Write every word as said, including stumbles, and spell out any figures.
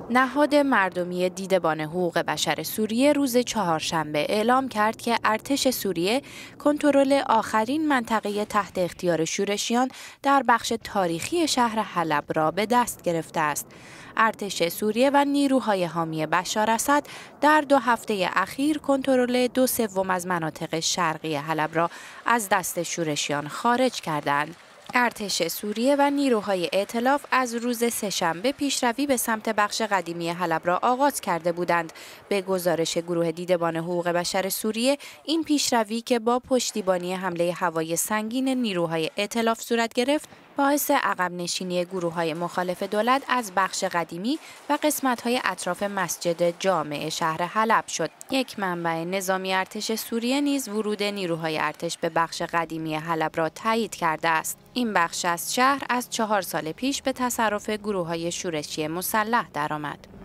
نهاد مردمی دیدبان حقوق بشر سوریه روز چهارشنبه اعلام کرد که ارتش سوریه کنترل آخرین منطقه تحت اختیار شورشیان در بخش تاریخی شهر حلب را به دست گرفته است. ارتش سوریه و نیروهای حامی بشار اسد در دو هفته اخیر کنترل دو سوم از مناطق شرقی حلب را از دست شورشیان خارج کردند. ارتش سوریه و نیروهای ائتلاف از روز سه‌شنبه پیشروی به سمت بخش قدیمی حلب را آغاز کرده بودند. به گزارش گروه دیدبان حقوق بشر سوریه، این پیشروی که با پشتیبانی حمله هوایی سنگین نیروهای ائتلاف صورت گرفت، باعث عقب نشینی گروه‌های مخالف دولت از بخش قدیمی و قسمت‌های اطراف مسجد جامع شهر حلب شد. یک منبع نظامی ارتش سوریه نیز ورود نیروهای ارتش به بخش قدیمی حلب را تایید کرده است. این بخش از شهر از چهار سال پیش به تصرف گروه‌های شورشی مسلح درآمد.